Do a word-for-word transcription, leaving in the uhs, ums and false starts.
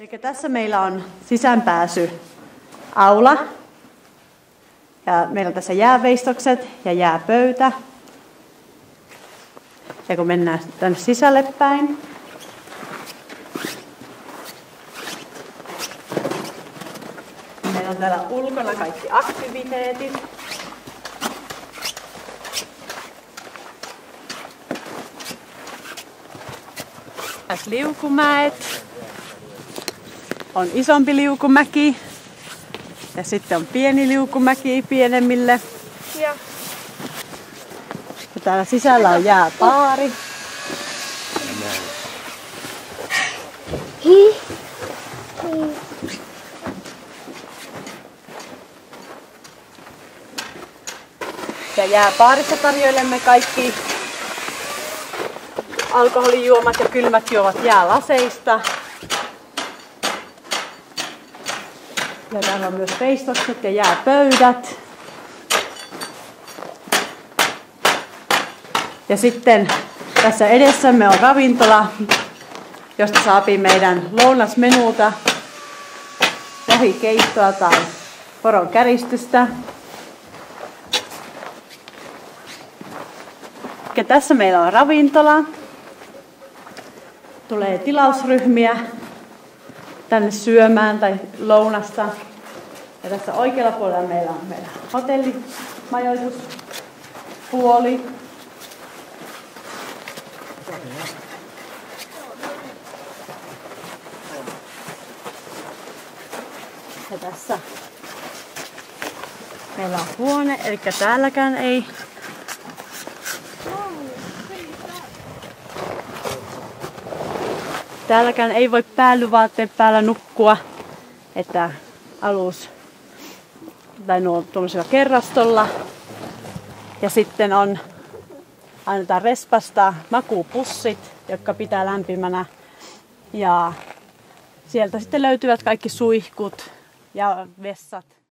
Eli tässä meillä on sisäänpääsy aula. Ja meillä on tässä jääveistokset ja jääpöytä. Ja kun mennään tänne sisälle päin, meillä on täällä ulkona kaikki aktiviteetit. Tässä liukumäet. On isompi liukumäki. Ja sitten on pieni liukumäki pienemmille. Ja, ja täällä sisällä on jääpaari. Ja jääpaarissa tarjoilemme kaikki alkoholijuomat ja kylmät juomat jäälaseista. Ja täällä on myös veistokset ja jääpöydät. Ja sitten tässä edessämme on ravintola, josta saapii meidän lounasmenuuta, lohikeittoa tai poron käristystä. Ja tässä meillä on ravintola. Tulee tilausryhmiä tänne syömään tai lounasta. Ja tässä oikealla puolella meillä on meidän hotellimajoituspuoli. Ja tässä meillä on huone, eli täälläkään ei Täälläkään ei voi päällyvaatteet päällä nukkua, että alus tai nuo tuollaisella kerrastolla. Ja sitten on, annetaan respasta makuupussit, jotka pitää lämpimänä. Ja sieltä sitten löytyvät kaikki suihkut ja vessat.